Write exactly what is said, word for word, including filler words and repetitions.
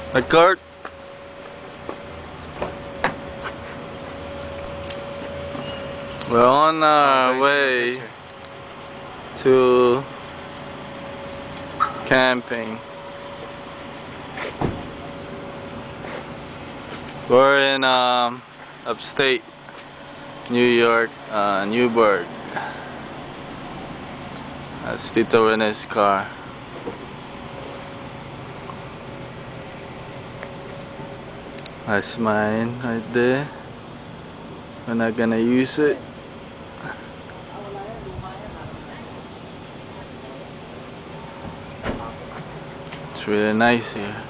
Hi, Kurt. We're on our Oh, way to camping. We're in um, upstate New York, uh, Newburgh. That's Tito Rene's car. That's mine right there. We're not gonna use it. It's really nice here.